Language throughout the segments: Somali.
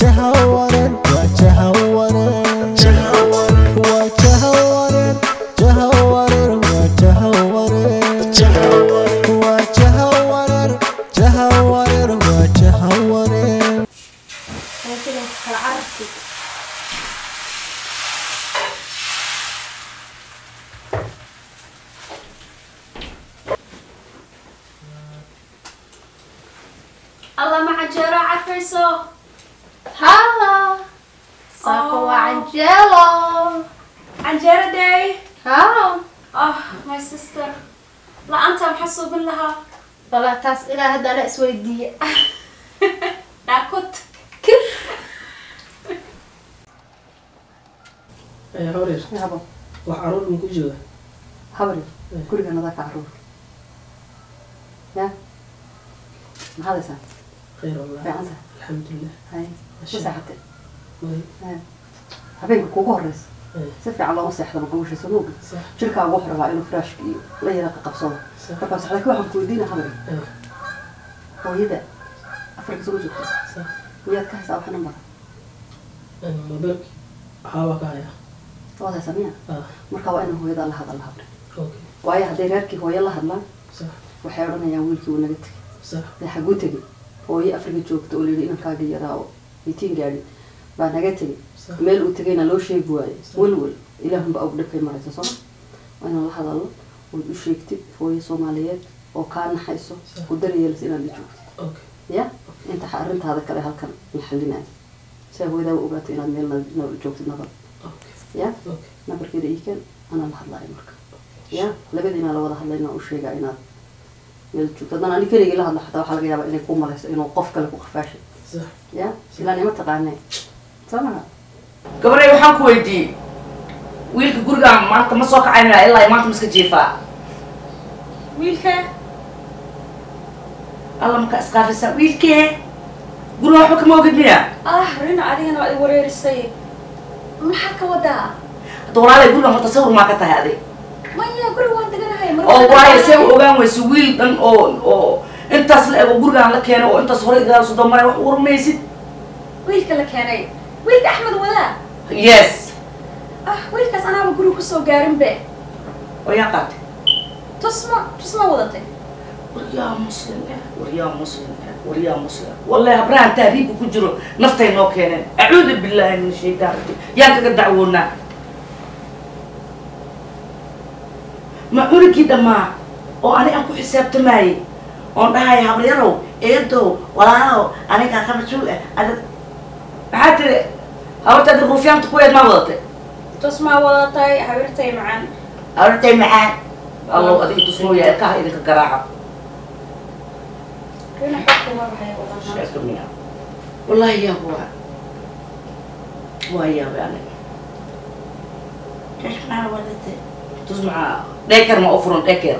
جهورن وجهورن جهورن وجهورن جهورن وجهورن جهورن جهورن وجهورن لكن عرفتي الله مع الجرى عفيسو ها ساكو وعنجلو عنجرة داي ها ماي سيستر لا أنت محسوب لها والله تاس إلى هذا لا سويدية لا كنت كيف يا حورير يا بابا وحارون من كل جوا حوري كل جنا ذاك عروض يا ما هذا سان خير والله في عنده الحمد لله هاي ماشي. مساحتك وي حبيبي كوكو هرس إيه. سفي على وصيح لما قوش سنوق صح شركة وحرة بقى إنه فراش لا يلاقي قبصان صح بس حضرتك واحد كويدين حبيبي إيه. هو يدا أفرق زوجته صح وياك كهس أو حنا مرة أنا موبايلك حاوك هيا هذا سميع مركا وأنا هو يدا الله هذا الله حبيبي أوكي waayo hadday reerkii hooyo la hadlaan صح waxay odhanayaan wiilkii wuu naga tegay صح dee xaguu tegay hooyo afrika joogta oo layidhi inankaaga yaraa oo mitiin gaadhi baa naga tegay صح meel uu tegayna loo sheegi waayo welwel ilaahunba og dhibkay maraysa sooma waa inaan la hadallo ood u sheegtid hooyo soomaaliyeed oo kaa naxayso ku daryeelis inaad la joogtid أوكي ya inta arrintaada kale halkan la xallinayo si hooyadaa u ogaato inaad meel joogtid nabad أوكي ya أوكي nabarkeeda iikan anaa la hadlaayo marka ya labadiina la wada hadlayna u sheegaa inaad meel joogto haddana ani keligii la hadlo xataa waxaa laga yaabaa inay ku malayso inuu qof kale ku qafaashay صح ya ilaan ima taqaanee soo maha gabadhay waxaan ku weydiiyey wiilka gurigaan maanta ma soo kacaynaa ilaa maanta ma iska jiifaa wiilka alla markaa isqaafisaa wiilkee guriga waxba kama ogid miya rina adigana waa i wareerisay maxaa ka wadaa hadda walaalay gurigaan horta sawir maa ka tahay adig maya guriga waan deganahay oo waayo see u ogaan weyso wiil dhan oo intaas la ego gurigaan la keeno oo intaas hore igaala soo damaray wax warmaysid wiilka la keenay wiilka axmed wadaa yes wiilkaas anaaba guriga kusoo gaarin be oo yaa qaatay tusma wadatay waryaa muslim waryaa muslim waryaa muslim wallahi habrahan tahriibka ku jiro naftay noo keeneen acuudu billaahi min shaytaan rajiim yaan kaga dacwoonaa ma cunugii dhammaa oo ani aan ku xisaabtamaayey oon dhahay habreerow eedow walaalow anigaa ka mas-uul ah ada maxaa tiri habartaadi ruufyaanta kuweed maa wadatay tusmaa wadatay habeertay macaan habartay macaan allow adiga tusmooya ilkaha idinka garaaca rina xogta waa waxay wadaa sheeka miya wallahi yaa waa yaabay aniga maa wadatay tusmaca dheker ma u furan dheker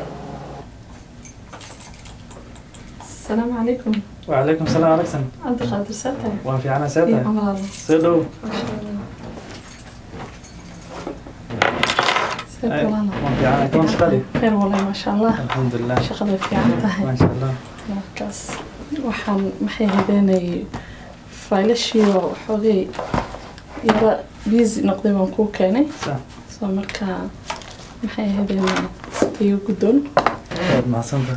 السلام عليكم. وعليكم السلام عليكم. عبد القادر ساتر. وفي عنا ساتر. إيه الله. سيدو. ما شاء الله. ساتر الله. وفي عنا كون شغالي. خير والله ما شاء الله. الحمد لله. شغلة في عنده. ما شاء الله. مركز. وحن محي هذيني فايلشي وحوغي يرى بيزي نقدم نكو كاني. صح. سو مركا محي هذيني تيو قدون. مع سنتر.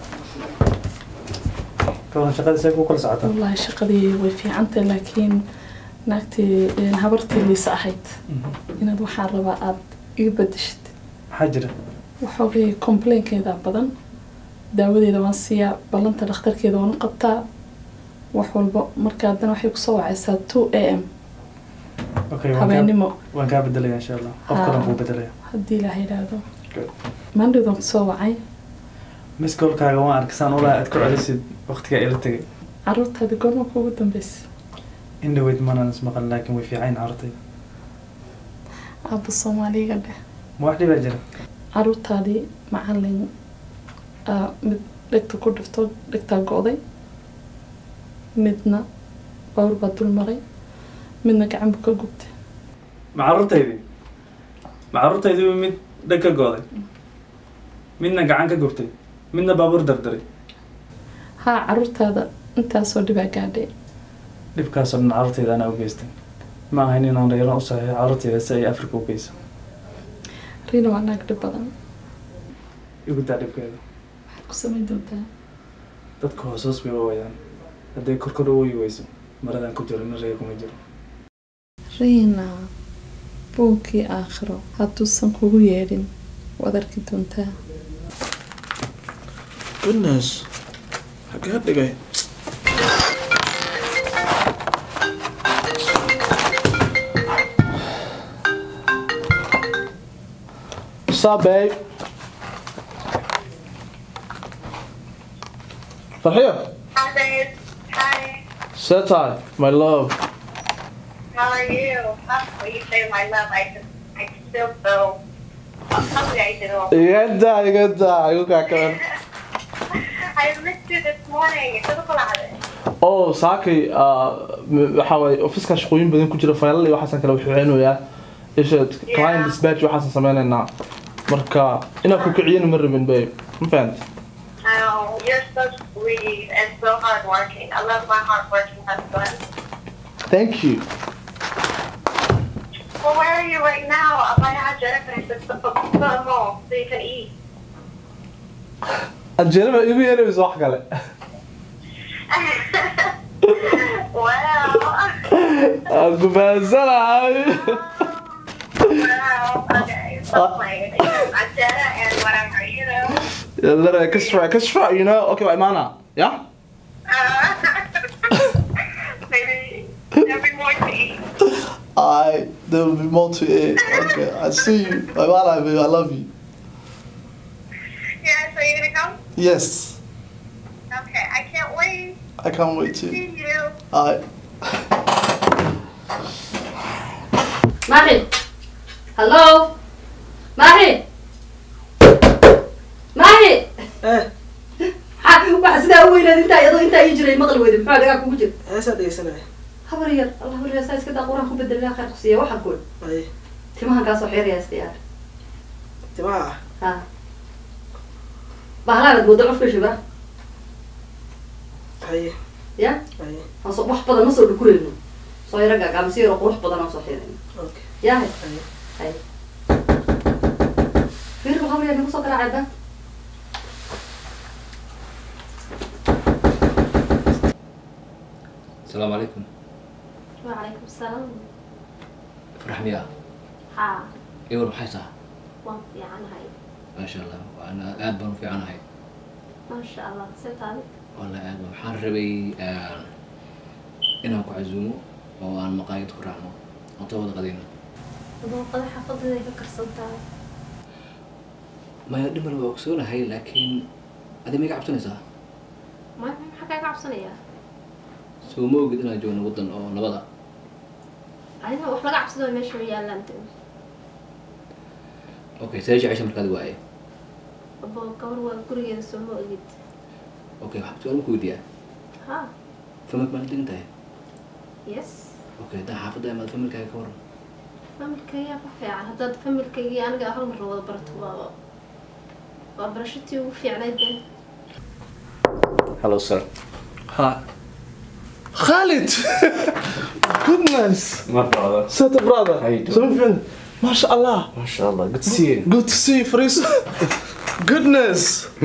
كون شغالي سيكو كل ساعة. والله شغلي وفي عنده لكن ناكتي هبرتي اللي صاحيت. إن هذا حرب عاد يبدشت. حجر. وحوغي كومبلين كذا بدن. داودي دوانسيا بلنت الأخضر كذا ونقطع وحول مركادنا وحيك صوع عسى 2 AM. أوكي. وين كان بدلي إن شاء الله. أفكر أبو بدلي. هدي له هذا. ما عنده ذم صوعي. مسكول كاغوان أركسان ولا أذكر على سيد وقت كإلتي. عرضت هذا قول ما كوجدن بس. إنه ويد ما نسمع لكن وفي عين عرضي. عبد الصومالي قال له. مو واحد بيجر. عرضت هذه معلم دكتور كردفتو دكتور قاضي. مدنا باور بدل مري. مدنا كعم بكوجبت. معرضتي ذي مد دكتور قاضي. مدنا كعم كجبتي. مدنا بابور دردري. ها عرضت هذا أنت صدق بعدي dhibkaasoo dhan carruurteyda anaa u geystay ma ahayn inaan reeran u saxiixo carruurteyda si ay Afrika u geyso riina waa naag dhib badan igu daa dhibkeeda waxaad ku samayn doontaa dadka hoos bay u wayaan hadday korkor u ooyi weyso maradan ku jiro nin reer kuma jiro riina buunkii aakhiro hadduusan kugu yeedhin waad arki doontaa goodness xagee dhigay What's up, babe? Farhia, Hi, babe. Hi. Setai, my love. How are you? When you say my love, I still feel hungry. I did You got I missed you this morning. It's a lot. Oh, Saki, waxa way ofiska shaqooyin badan ku jira fayl iyo waxaan kala wixeenooyaa isha client dispatch waxaan sameeynaa marka ina ku kiciyeen ma rabin babe ma fahanti Oh, you're so sweet and so hardworking. I love my hardworking husband. Thank you. Well, where are you right now? I'm going to have Jennifer to come home so you can eat. Anjela igu yeeray wax kale. Well. Aku baasanahay. Well, okay. Stop playing. I'm Jenna and whatever, you know. Yalla kasra, you know. Okay, wait, mana. Yeah? Maybe there'll be more to eat. There will be more to it. Okay, I see you. My man, I love you. Yeah, so you're gonna come? Yes, Okay, I can't wait I can't wait to to. see you. Mahi. Hello. Mahi. Mahi. Waxa sida weynad inta ay jiray maqal weydin maxaa dhaga kugu jir heesaa dhegeysanaya habar yar Allah wariya saa iska daa quraan ku bedelaa khayr qsiya waxa gool ay timahan ka soo xeeraya istiyaar timaha ha bahalada wada cufka shiba ay ya ay aso wax badan ma soo dhukureyno soo yaraga gaamsiyo qurux badan oo soo xeerayno okay ya ay hay fiir waxa weeyaan ku soo garaacada السلام عليكم. وعليكم السلام. فرح مياه. ها. ايوه محيصة. وانت يعني هاي. ما شاء الله وانا ادبر في عنها هاي. ما شاء الله سيت هذه. والله ادبر حان ربي انا كو عزومو وانا مقايد قرانو. انطوض قدينا. أبو قد حفظت ذي فكر صوتها. ما يدمر وكسونا هاي لكن هذه ميقع بتنسى. ما حكاك عبصنية. سو مو قد انا جونا وطن او نبضة. أنا وحنا قاعد عبصنا ماشي ويا أنت. اوكي سيرجع عيش مركز واعي. أبو كور وكوري يسمو أجد. اوكي حبيت اقول كوديا. ها. فمك ما انت يس. اوكي ده حافظ دائما فمك هاي كور. فملكية فعلا هذا فملكية أنا قاعد مرة ولا برت وبرشتي وفي علي Hello sir. Hi. Khalid. Goodness. My brother. Set a brother. How you doing? Something. MashaAllah. MashaAllah. Good to see you. Good to see you, Faris. Goodness.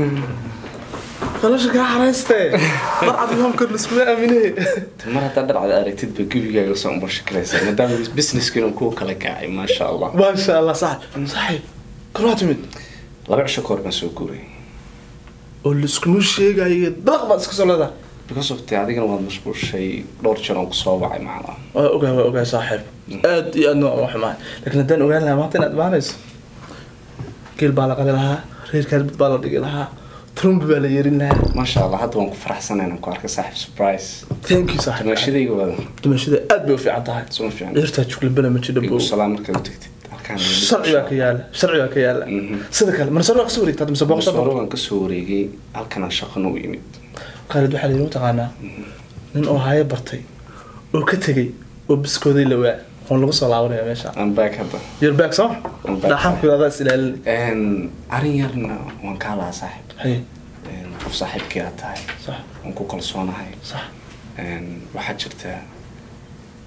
خلاص كده حرستي طلعت لهم كل اسماء مني mar hadda dhar cad aragtid ba gubigaaga soo barshaklaysa maadaama businesskina ku kala kacay ma sha Allah ما شاء الله صح صحيح كرات من laba cisho koor baan soo guuray oo la isku sheegay dalaq baad iska soo leedahay because of the adigana waad mashquulshay dhowr jeer oo ku soo wacay macna ogaa saaxiib aad iyo aad noo wax ma laakiin hadaan ogaan lahaa maanta inaad baanayso keel baa la qali lahaa reerkaad baa la dhigi lahaa Trump baa la yeerin lahaa ma sha Allah hadda waan ku faraxsanahay inaan ku arko saaxiib surprise thank you saaxiib dumashadayga wada dumashada aad bay u fiican tahay soo fiican dhirta chocolate bana ma jiro igu salaam markaad u tagtid sharciga ka yaala sida kale man soo soo wareegtay mise booqsada waan ka soo wareegay halkan aan shaqo u yimid Khalid waxa la taqaanaa nin oo haya bartay oo ka tagay oo biskooday la waa oo lagu soo laabanayo meesha I'm back hadda you're back so dhaxan ku wada silal arin yarna waan ka la saaxiib hay qof saaxiibkii aad tahay صح waan ku kalsoonahay صح waxaa jirta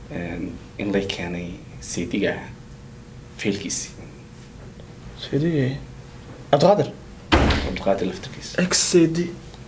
in lay keenay saydiga feelkiisi سيدي عبد القادر abdulqaadir laftarkiisa اكس سيدي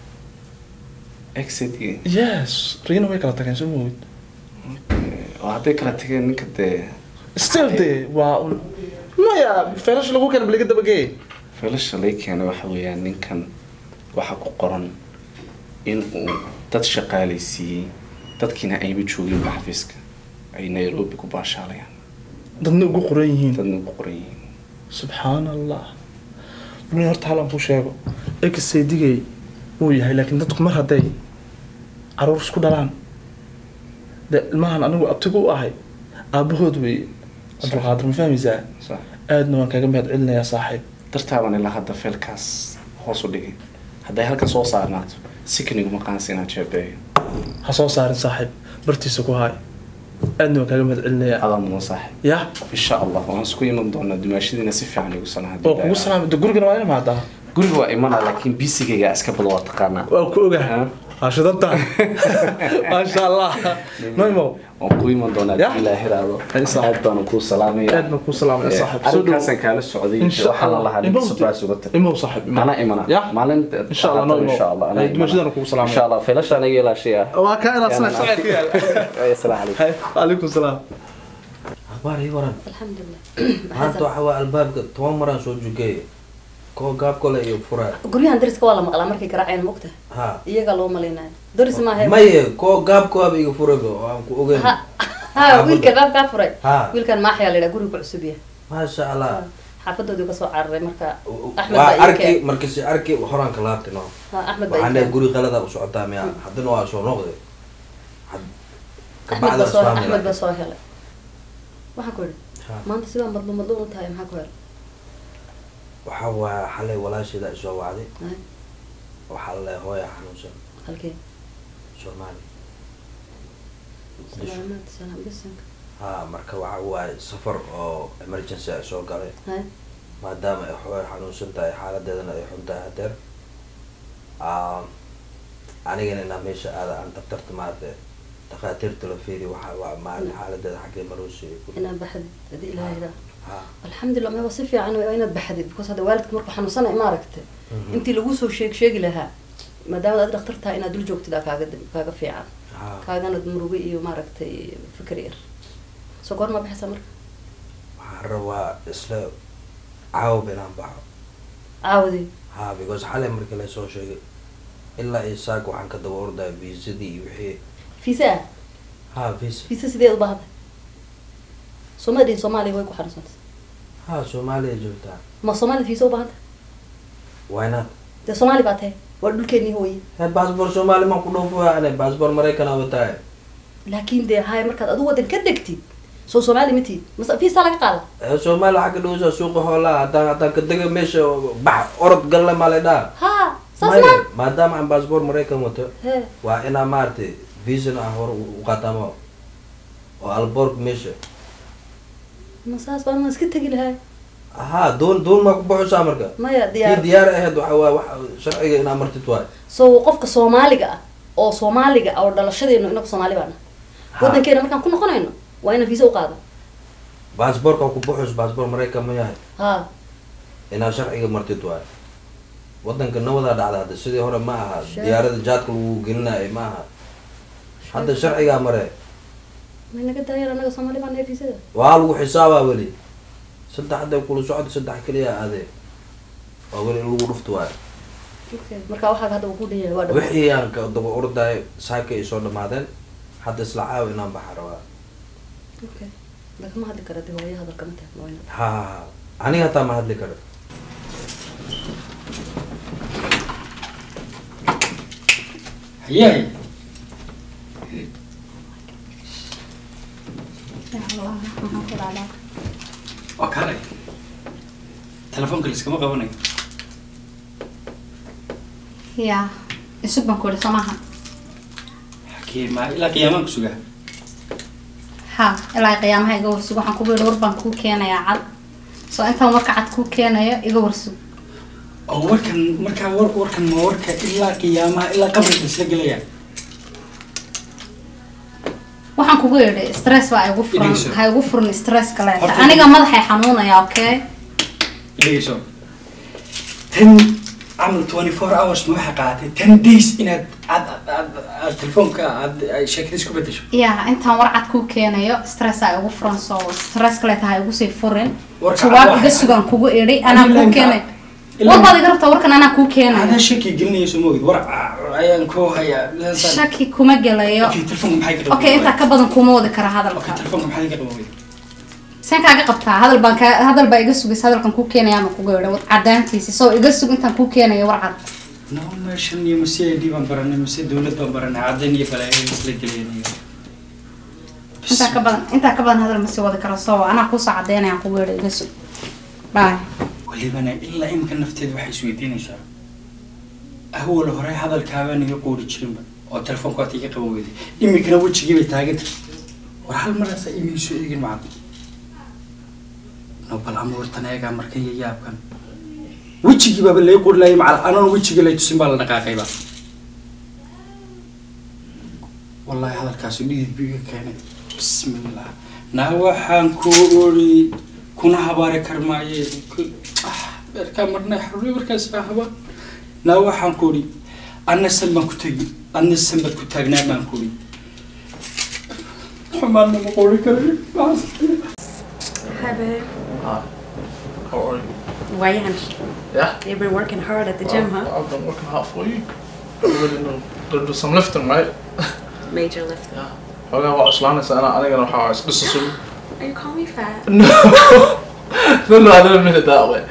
exitgi يس رينا ويك لا تكن سمود oo hadday kala tageen ninka dee ستيل دي وا ما يا فلاش لو كان بلي قد بقي feelasha lay keenay waxa weeyaan ninkan waxa ku qoran in uu dad shaqaalaysiiyey dadkiina ayba joogin xafiiska ay Nairobi ku baashaalayaan dadna ugu qoran yihiin dadna ugu qoran yihiin subxaan allah من horta halan ku sheego ex saydigay uu yahay laakiin dadku mar haday caruur isku dhalaan de ilmahan anigu abtigu u ahay aabahood way Abdul Qaadir ma fahmaysaa sax aadna waan kaga mahad celinayaa saaxiib dartaaban ilaa hadda feelkaas hoos u dhigay hadday halkan soo saarnaato siknigu maqaansi inaad jeebeeyo ha soo saarin saaxiib bartiisa ku haay aadna waan kaga mahad celinayaa adaa mudan saaxiib ya insha allah waan isku iman doonaa dumaashadiina si fiican igu sanaha oo kugu salaamay gurigana waa ina maadaa guriga waa imanaa laakiin bisigayga iska bada waa taqaanaa waa ku ogahay ashadanta ma sha Allah noimo waan ku iman doonaa ilaahay raado aad baan ku salaamay aad baan ku salaamay saaxiib soo arrinkaasaan kaala socday waxaan lahaa nin surprise uga tagay imo saaxiib ana imana maalin insha Allah noimo insha Allah ana dumaashadana ku salaamay insha Allah feelashaan iga ilaashiya waa ka ina sana saaxiib assalaamu alaykum alaykum salaam akhbaar ii waran alxamdulilah maanta waxa waa albaabka 10 maraan soo jugay koo gaab kale iyo furaa guryahan dariska waa la maqlaa markay garaaceen mogta ha iyaga loo malaynayo daris ma ahay maye koo gaab koob iga furaba oo aan ku ogeyn ha wiilka baabka furay ha wiilkan ma xayaa leeyahay guriga cusub yahay ma sha Allah xaafadoodu ka soo cararay marka Ahmed waa baa arki markii si arki horaan ka laabtay no ha Ahmed baa waxaan guri qalada u socotaa miya hadana waa soo noqday Ahmed baa soo helay waxaan ku yidhi maanta sidaan madluumad u tahay maxaa ku helay waxa waa xalay walaashida soo wacday waxa la hooya xanuunsan halkee Soomaali salaamad salaam bisanka ha marka waxa waa safar oo emergency soo galay maadaama ay hooyo xanuunsan tahay xaaladeedana ay xun tahay hadeer anigana inaan meesha aada aan daktarta maaragtay dhakhaatiirta la fiiri waxa waa maalin xaaladeeda xaggee maroosi inaan baxad hadii ilaahay alxamdulillah ma wasi fiican waa inaad baxdid because hada waalidka markuu xanuunsanay ma aragtay intii lagu soo sheegi lahaa maadaama aad dhakhtar tahay inaad dul joogtid kaaga fiican kaagana murugo iyo ma aragtay fikir yar soo goor ma baxaysaa marka waxaan rabaa isla caawab inaan baxo caawdi ha because xalay markii la soo sheegay ilaa isaaq waxaan ka daba ordaa viisadii iyo wixii fiisa ha fiisa sidee u baahday Soomaaliya way ku xanuunsantay ha Soomaaliya joogtaa ma Soomaaliya fiisa u baahday why not de Soomaali baa tahay waa dhulkeennii hooyay he passport Soomaali ma ku dhoofo ana passport Mareykan aan wataay laakiin de hay markaad adu wadan ka degtid soo Soomaali miti ma fiisa laga qaada Soomaali xagga dhowsa suuqa xoolaha hadaan ka dega meesha bax orod galle maalida ha saasna maadaama aan passport Mareykan wato waa ina maartay visa aan hor u qaatamo oo alborg meesha masaas baan ma iska tagi lahay aha doon ma ku baxo marka maya diyaar ahayd waxa sharciga ina martid waa soo qofka Soomaaliga oo dhalashadeena inagu Soomaali baana wadankeena markaan ku noqonayno waa ina visa u qaado passport ku baxo passport Mareykan ma yahay ha ina sharciga martid waa wadanka nabada dhacda sidii hore ma aha diyaarada jaadka lagu gelinayo ma aha hadda sharciga mare ma naga daayar anaga Soomaali baan neefisada waa lagu xisaabaa wali saddexda kula socod saddex kaliya aade waa wali lagu dhufto waa okay marka waxa hadda uu ku dhiyay waa wixii aan ka daba orday saaka ay soo dhamaadeen hadda isla caaw inaan baxar waa okay lagama hadli karo hooyada hadalka ma tahay ha aniga taa ma hadli karo Yay. Okay. Telefoonka iskama qabanayo. Ya, isub baan ku samaha. Kiima ila qiyaamaha ku sugaa. Ha, ila qiyaamaha iga warsugo waxaan ku biir war baan ku keenayaa cad. Soo intaan warka cad ku keenayo iga warsugo. oo warkan ma warka ilaa qiyaamaha ilaa qabriga isla gelaya waxaan waxaan kugu yidhi stress baa igu furan ha igu furan stress kale aniga madaxay xanuunaya okay dhegeyso tan camal 24 hours ma waxa qaatay 10 days inaad telefoonka aad sheekadiis ku bedesho intaan warcad ku keenayo stress ay ugu furan soo stress kale tahay ugu sii furin jawaab iga sugan kugu idhi anaa ku keenay wabad iga rabtaa warkan anaa ku keenay hada shaki gelinayso moogid war ayaan ku haya shaki kuma gelayo telefoonka maxay ka okay inta ka badan kuma wadi kara hadalka telefoonka maxay ka qabowday سين كاجا قبتها هذا الباقي جسوجس هذا كان كوكينا يا مكوجا عدانتي سو يجسوج أنت كوكينا يا ورعد. نعم ماشان يمسي دي بمبرنا مسي دولة بمبرنا عدني فلا يسلكليني. أنت كبان هذا المسي وذا كراسوا أنا قص عداني عن كوجا جسوج. باي. واللي بنا إلا يمكن نفتد واحد سويتين إن شاء الله. هو اللي هراي هذا الكابان يقول تشرب أو تلفون كاتيك قبوي. يمكن أول شيء بيتاجد. وحال مرة سأيمين شو يجي معك. نوبل أمور تنايجا مركية يابكن وجهي باب اللي يقول لا يمع أنا وجهي اللي تسمع لنا قاقيبا والله هذا الكاس اللي بيجي كان بسم الله نوحان كوري كنا هبارك رماي بركامرنا حروري بركاس هوا نوحان كوري أنا سلمان كتاجي أنا سلمان كتاجنا ما كوري حمالنا مقولي كريم Hi babe. Hi. How are you? Why you Yeah? You've been working hard at the gym, huh? I've been working hard for you. You really know. There'll do some lifting, right? Major lifting. Yeah. I'm gonna watch Lana and I'm gonna how this is Are you calling me fat? No. No, I didn't mean it that way.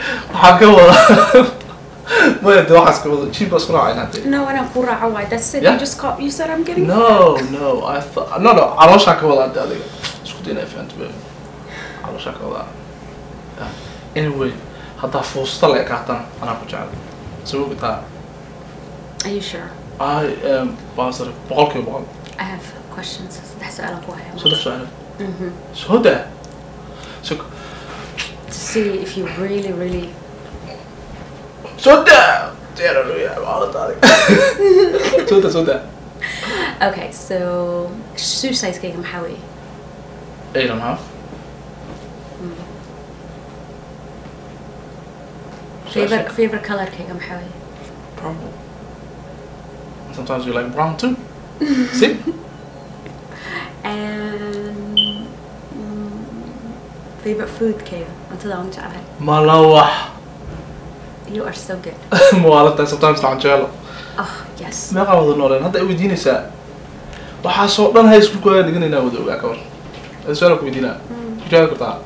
Wait, do I ask you cheap as No, I don't pura away. That's it. Yeah? You just called. You said I'm getting No, fat. no. I thought no. I don't shaka wala dali. Scudina event be. I don't shaka wala. Anyway, هذا فوسطة لك عطنا أنا بجعل. سووا بتاع. Are you sure? I am بازر بقولك بقول. I have questions. ده سؤالك واحد. شو ده سؤال؟ شو ده؟ شو To see if you really. شو ده؟ ترى يا والله طارق. شو ده؟ Okay, so shoe size كم حوي؟ 8.5. Favorite color كم حوي؟ Purple. Sometimes you like brown too. See? And favorite food كم؟ أنت ده أنت عارف. ملوح. You are so good. موالطة sometimes العنجالة. Oh yes. ما قاعد نورين هذا يوديني ساعة. وحاسو دان هاي سكول كويس لقينا ناودو يا كور. السؤال كويدينا. جاي كتا.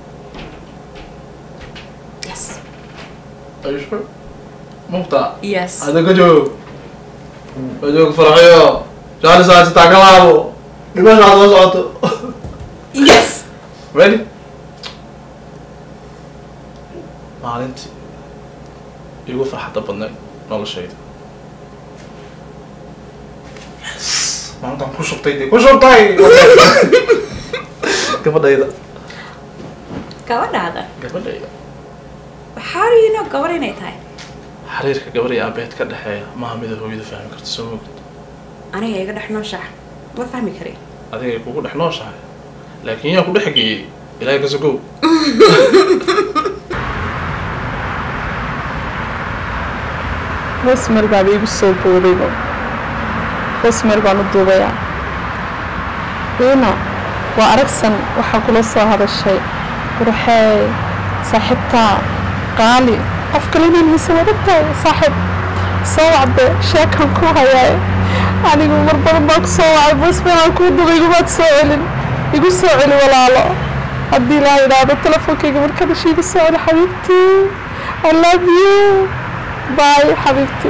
Yes. Are you sure? مقطع. Yes. هذا كجو. كجو فرحية. جالس على تتعاملوا. لماذا هذا صوته؟ Yes. Ready? maalintii igu farxadda badnayd noloshayda maalintaan ku shubtay dee ku shubtay gabadhayda gabadhayda how do you know gabadh inay tahay xiriirka gabadh iyo aabeed ka dhexeeya maaha mida hooyada fahmi karta soo mogid aniga iga dhex nooshaha ma fahmi karin adiga kugu dhex nooshahay laakiin yaa ku dhex geeyey ilaahay ka sogow hosmel baa igu soo boodayba hosmel baan u duubayaa riina waa aragsan waxaa kula soo hadashay qurxee saaxiibtaa qaali qof kale inaan haysa wadatahay saaxiib soo wacde sheekan ku hayaaye anigu mar badan baa ku soo wacay hosmelaan kuu duubay igumaad soo celin igu soo celi walaalo haddii laa yidhaahdo telefoonkayga markadashi igu soo celi xabiibtii I love you باي حبيبتي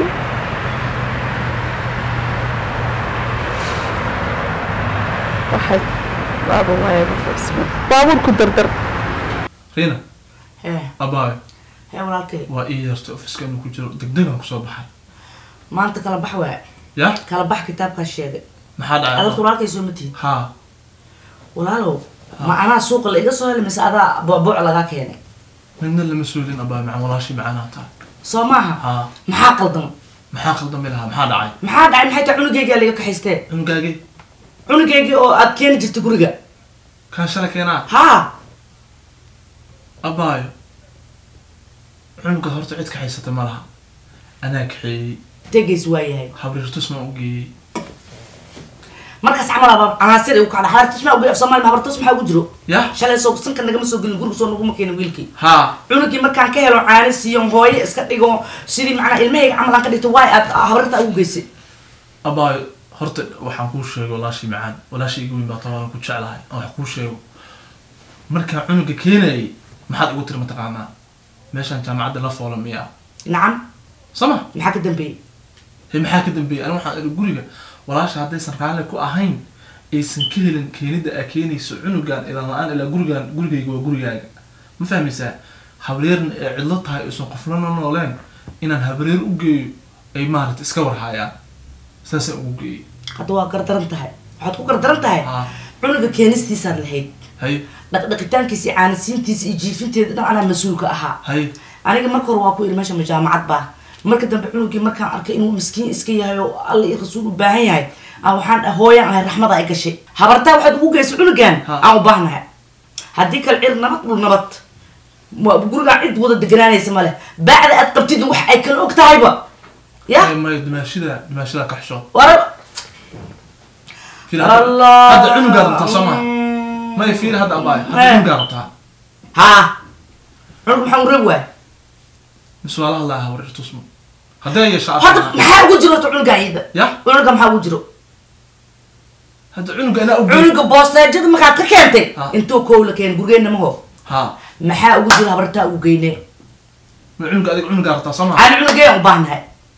واحد بابا ما يعرف اسمه بابور كدردر رينا أباي walaalkay waa ii yartay ofiskanu ku jiro degdegan kusoo baxay maanta kala bax waay ya kala bax kitaabka sheegay maxaa dhacay adoo walaalkay soo matiin ha walaalow ma anaa suuqa la iga soo helay mise adaa booc laga keenay midna lama suulin abaa macaan walaashii macaanaa tahay soo maaha maxaa qaldan maxaa qaldan milaha maxaa dhacay maxaa dhacay maxay taa cunugayga laga kaxaystee cunugaagii cunugayga oo aad keeni jirta guriga كان شلكينا ها أبايو عنق هرت عيد كحيسة مرها أنا كحي تجلس وياي حبري تسمع وجي markaas camal aba anaasir uu kala xaar tisma ugu afsoomaal ma bartos maxaa ugu jiro ya shalay soo sanka naga soo gelin guriga soo nagu ma keenay wiilkii ha cunugii markaan ka helo caani siiyo hooyo iska dhigo sidii macna ilmahayga camal aan ka dhigto way aad habarta ugu geysay abaayo horta waxaan kuu sheegay walaashii macaan walaashii igu baa tabaan ku jeclahay wax kuu sheego marka cunuga keenay maxaad ugu tiri mataqaanaa meeshan jaamacadda la foolo miya nacam sama maxaa ka dambeeyay maxaa ka dambeeyay ana waxaan guriga walaasha haddaysan raalli ku ahayn aysan ka helin keenida ay keenayso cunugan ilan la-aan ilaa gurigayga waa gurigaaga ma fahmaysaa habreerna ee cidlo tahay aysan qoflana nooleen inaan habreer u geeyo ay maarata iska warhaayaan saasaan ugu geeyey hadda waa gardaran tahay waxaad ku gardaran tahay cunuga keenistiisaad lahayd hay dhaqdhaqitaankiisa iyo caanisiintiisa iyo jiifinteeda dhan anaa mas-uulka ahaa hay aniga marka hore waa ku iri meesha majaamacad baa marka dambe cunugii markaan arkay inuu miskiin iska yahay oo alla iyo rasuul u baahan yahay waxaan hooyaan ahay raxmada ay gashay habartaa waxaad ugu geysay cunugan aan u baahnahay haddii kale cir nabad dhul nabad gurigaan cid wada deganaanaysa male bacda aad qabtid wax ay kala og tahayba ya may dimaashida kaxsho wara Allah hadda cunugaa rabtaa sama may fiir hadda abaay hadda cunugaa rabtaa ha cunug maxaa u reeb waay مسؤال الله وريت اسمه هذا يا شعب هذا محا ugu jiro cunuga ayda ya cunuga maxaa ugu jiro هذا cunuga ana ugu cunuga boosteejada markaa ka keentay intuu koow la keen gurgeena ma ho ha maxaa ugu jiro habartaa ugu geynay ma cunuga adig cunuga arta sama aan cunugay u baahnahay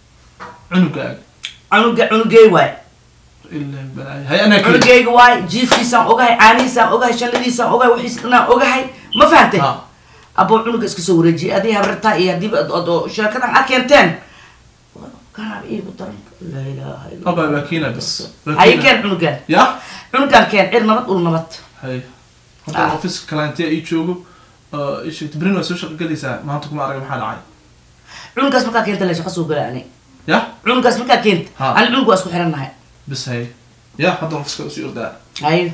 cunugay waay illa balay hay ana cunugay waay jiifkiisaan ogahay caanihiisaan ogahay shanadiisaan ogahay wixiisana ogahay ma fahantay أبو عنق إسكسو ورجي أدي هبرتا إيه أدي أدو شاكنا أكنتين كان إيه بطرن لا إله إلا الله أبا باكينا بس هاي كان عنقان يا عنقان كان إيه نمط ولا نمط هاي هذا أوفيس كلانتي يشوفوا إيش تبرين وسوش قلي ساعة ما أنتم عارفين محل عاي عنق اسمك كنت ليش خصو قلاني يا عنق اسمك كنت أنا عنق اسمه حرنا هاي بس هاي يا هذا أوفيس كسيور ده هاي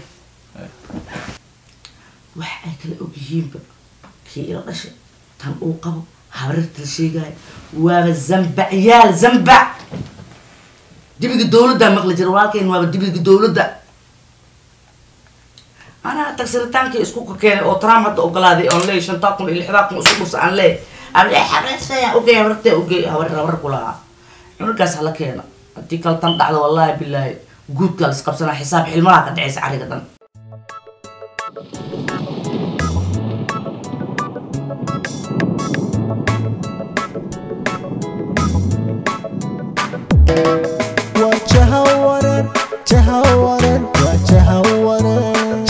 واحد كل أوجيهم كي إلى قشة تام أوقبه حبرت الشيء جاي وزنبع عيال زنبع دبي الدولة ده مقلة جروالك إنه دبي الدولة ده أنا تكسر تانكي إسكوك كان أو ترام حتى أقلادي أون ليه شنطاكم اللي حراكم أسوق عن ليه أبي حبرت سيا أوكي حبرت أوكي حبرت كلها عمر كاس على كينا أتيكل تنطع والله بالله جود كالس قبسنا حساب حلمها كدعيس عليك دم وتهورن تهورن وتهورن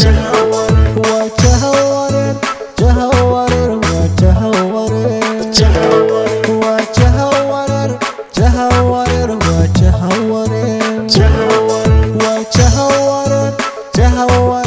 وتهورن تهورن وتهورن وتهورن تهورن وتهورن وتهورن تهورن